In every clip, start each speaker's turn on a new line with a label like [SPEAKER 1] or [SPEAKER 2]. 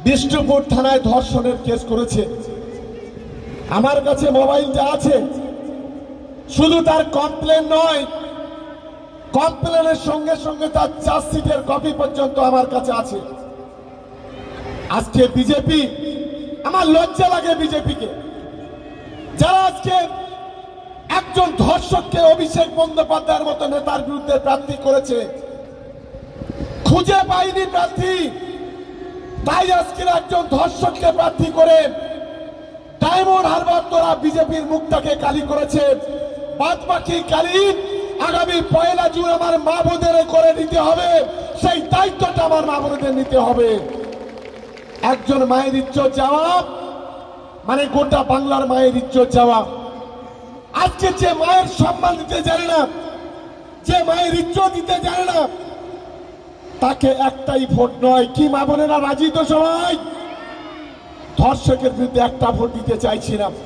[SPEAKER 1] বিষ্ণুপুর থানায় ধর্ষণের কেস করেছে। আমার কাছে মোবাইলটা আছে, শুধু তার কমপ্লেন নয়, কমপ্লেনের সঙ্গে সঙ্গে তার চার্জশিটের কপি পর্যন্ত আমার কাছে আছে। আজকে বিজেপি, আমার লজ্জা লাগে বিজেপিকে, যারা আজকে একজন ধর্ষককে অভিষেক বন্দ্যোপাধ্যায়ের মতো নেতার বিরুদ্ধে প্রার্থী করেছে, খুঁজে পায়নি প্রার্থী, তাই আজকে একজন ধর্ষককে প্রার্থী করে ডায়মন্ড হারবার তোরা বিজেপির মুখটাকে কালি করেছে। বাদ বাকি কালি আগামী 1 জুন আমার মা বোনদের করে নিতে হবে, সেই দায়িত্বটা আমার মা বোনদের নিতে হবে। একজন মায়ের ইজ্জত যাওয়া মানে গোটা বাংলার মায়ের ইজ্জত যাওয়া। আজকে যে মায়ের সম্মান দিতে জানে না, যে মায়ের ইজ্জত দিতে জানে না, তাকে একটাই ভোট নয়, কি মা বোনেরা রাজি তো সবাই? ধর্ষকের বিরুদ্ধে একটা ভোট দিতে চাইছি না।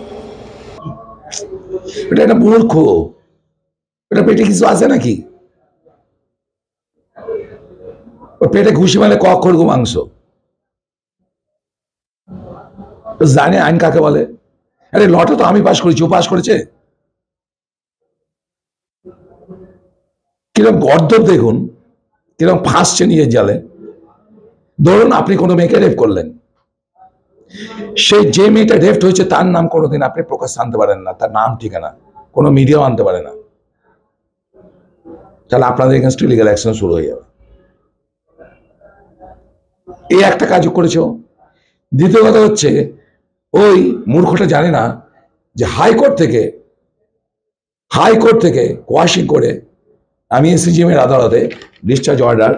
[SPEAKER 2] এটা একটা মূর্খ, এটা পেটে কিছু আছে নাকি? পেটে ঘুষি মানে কখর গো মাংস। জানে আইন কাকে বলে। আরে লটা তো আমি পাশ করেছি, ও পাশ করেছে। কিরকম গর্দব দেখুন, কিরকম ফাঁসছে নিজের জালে। ধরুন আপনি কোনো মেয়েকে রেপ করলেন, সেই যে মেয়েটা রেপ হয়েছে তার নাম কোনোদিন আপনি প্রকাশ্যে আনতে পারেন না, তার নাম ঠিকানা কোনো মিডিয়াও আনতে পারে না, তাহলে আপনাদের এগেনস্ট লিগ্যাল অ্যাকশন শুরু হয়ে যাবে। এই একটা কাজ করেছো। দ্বিতীয় কথা হচ্ছে, ওই মূর্খটা জানে না যে হাইকোর্ট থেকে কোয়াশিং করে আমি এসিজিএম এর আদালতে ডিসচার্জ অর্ডার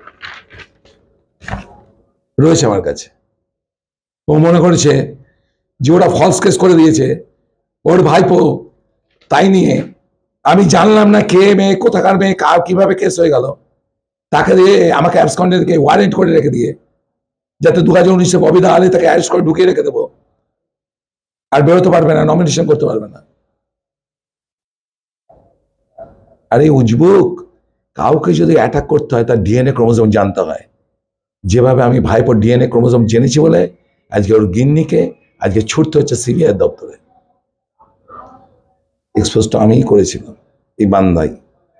[SPEAKER 2] রয়েছে আমার কাছে। ও মনে করেছে যে ওরা ফলস কেস করে দিয়েছে ওর ভাইপো, তাই নিয়ে আমি জানলাম না কে মেয়ে, কোথাকার মেয়ে, কার কিভাবে কেস হয়ে গেল, তাকে দিয়ে আমাকে অ্যাবসকন্ডে ওয়ারেন্ট করে রেখে দিয়ে, যাতে 2019-এ ববিদা আলী তাকে অ্যারেস্ট করে ঢুকিয়ে রেখে দেবো, আর বেরোতে পারবে না, নমিনেশন করতে পারবে না। আরে উজবুক, কাউকে যদি অ্যাটাক করতে হয় তার ডিএনএ ক্রোমোজোম জানতে হয়। যেভাবে আমি ভাইপোর ডিএনএ ক্রোমোজোম জেনেছি বলে আজকে ওর গিন্নিকে আজকে ছুটতে হচ্ছে সিবিআই দপ্তরে। এক্সপোজটা আমিই করেছিলাম এই বান্দাই,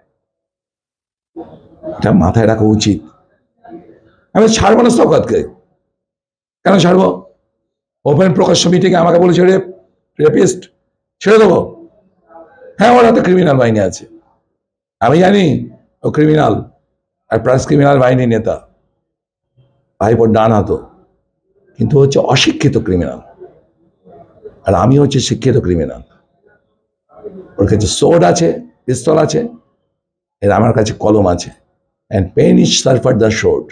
[SPEAKER 2] এটা মাথায় রাখা উচিত। আমি ছাড়বো না শওকতকে। কেন ছাড়বো? ওপেন প্রকাশ্য মিটিংয়ে আমাকে বলেছে রেপিস্ট, ছেড়ে দেবো? হ্যাঁ, ওর হাতে ক্রিমিনাল বাহিনী আছে, আমি জানি ও ক্রিমিনাল, আর প্লাস ক্রিমিনাল বাহিনী নেতা, ভাইপোর ডান হাতো, কিন্তু হচ্ছে অশিক্ষিত ক্রিমিনাল, আর আমি হচ্ছে শিক্ষিত ক্রিমিনাল। ওর কাছে সোর্ড আছে, পিস্তল আছে, এর আমার কাছে কলম আছে। And pen is sharper the sword.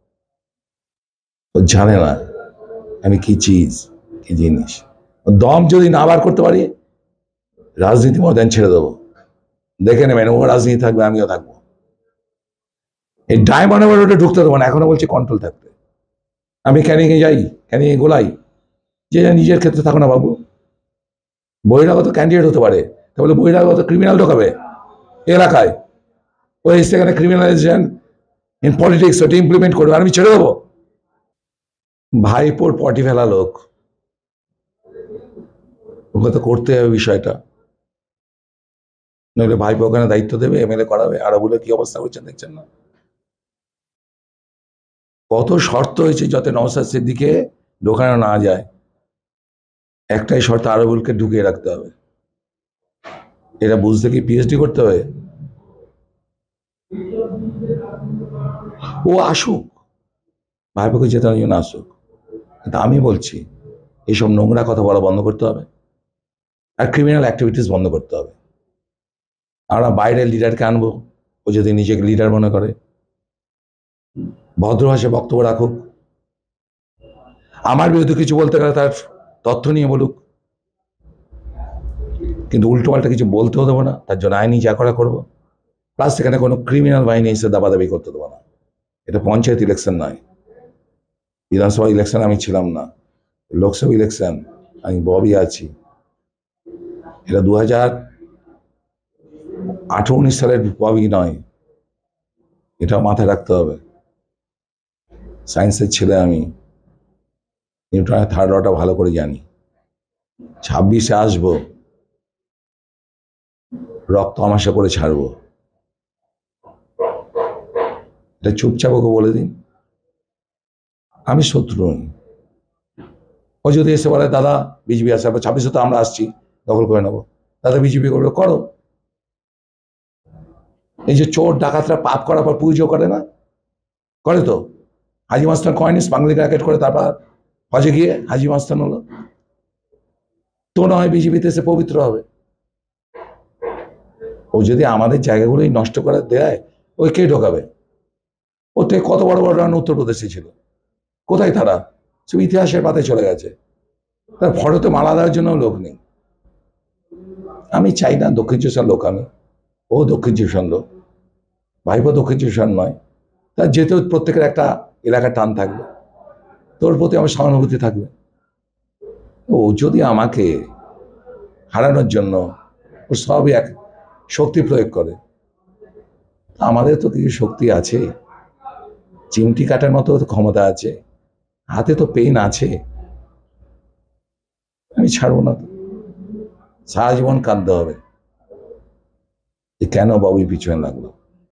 [SPEAKER 2] ও জানে না আমি কি চিজ, কি জিনিস। দম যদি না বার করতে পারি রাজনীতি ময়দান ছেড়ে দেবো, দেখে নেবেন ও রাজনীতি থাকবে, আমিও থাকবো। এই ডায়মন্ড হারবার রোডে ঢুকতে দেবো না, এখনো বলছি কন্ট্রোল থাকতে। আমি ক্যানিংয়ে যাই, ক্যানিংয়ে গোলাই, যে নিজের ক্ষেত্রে থাকো না বাবু। বহিরাগত ক্যান্ডিডেট হতে পারে, তাহলে বহিরাগত ক্রিমিনাল ঢোকাবে এলাকায়, ওই সেখানে ক্রিমিনালাইজেশন ইন পলিটিক্স ওটা ইমপ্লিমেন্ট করবে, আর আমি ছেড়ে দেবো? ভাইপোর পটি ফেলা লোক, ওকে তো করতে হবে বিষয়টা, নইলে ভাইপো ওখানে দায়িত্ব দেবে, এমএলএ করাবে। আর বলে কি অবস্থা করছেন দেখছেন না? কত শর্ত হয়েছে যাতে নওশাদ সিদ্দিকে ঢোকানো না যায়। একটাই শর্ত, আরবুলকে ঢুকিয়ে রাখতে হবে। এটা বুঝতে কি পিএইচডি করতে হবে? ও আসুক, ভাইপোকে জেতানোর জন্য আসুক, কিন্তু আমি বলছি এইসব নোংরা কথা বলা বন্ধ করতে হবে, আর ক্রিমিনাল অ্যাক্টিভিটিস বন্ধ করতে হবে। আমরা বাইরের লিডারকে আনবো, ও যদি নিজেকে লিডার মনে করে ভদ্র ভাষায় বক্তব্য রাখুক, আমার বিরুদ্ধে কিছু বলতে গেলে তার তথ্য নিয়ে বলুক, কিন্তু উল্টো পাল্টা কিছু বলতেও দেবো না, তার জন্য আইনি যা করা করবো। প্লাস সেখানে কোনো ক্রিমিনাল বাহিনী এসে দাবাদাবি করতে দেবো না। এটা পঞ্চায়েত ইলেকশন নয়, বিধানসভা ইলেকশন আমি ছিলাম না, লোকসভা ইলেকশন আমি ববি আছি। এটা 2018-19 সালের ববি নয়, এটা মাথায় রাখতে হবে। সায়েন্সের ছেলে আমি, নিউটনের থার্ড লটা ভালো করে জানি। 26-এ আসবো, রক্ত আমাশা করে ছাড়বো। এটা চুপচাপ ওকে বলে দিন, আমি শত্রু নই। ও যদি এসে বলে দাদা বিজেপি আসে, 26-এ তো আমরা আসছি, দখল করে নেবো, দাদা বিজেপি করবে, করো। এই যে চোর ডাকাতরা পাপ করার পর পুজো করে না, করে তো। হাজি মাস্তান কয়নি বাঙালি র্যাকেট করে, তারপর হজে গিয়ে হাজি মাস্তান হলো। তো নয় বিজেপিতে এসে পবিত্র হবে। ও যদি আমাদের জায়গাগুলোই নষ্ট করে দেয়, ওই কে ঢোকাবে? ওর থেকে কত বড় বড় রান উত্তরপ্রদেশে ছিল, কোথায় তারা? সব ইতিহাসের পাতায় চলে গেছে। তার ফটোতে মালা দেওয়ার জন্য লোক নেই। আমি চাই না দক্ষিণ চব্বিশ লোক, আমি ও দক্ষিণ চব্বিশ লোক, ভাইপো দক্ষিণ চব্বিশ নয়। তার যেহেতু প্রত্যেকের একটা এলাকার টান থাকবে, তোর প্রতি আমার সহানুভূতি থাকবে। ও যদি আমাকে হারানোর জন্য ও সবই এক শক্তি প্রয়োগ করে, আমাদের তো কিছু শক্তি আছে, চিমটি কাটার মতো ক্ষমতা আছে, হাতে তো পেন আছে। আমি ছাড়বো না, সারা জীবন কাঁদতে হবে যে কেন বাবুই পিছনে লাগলো।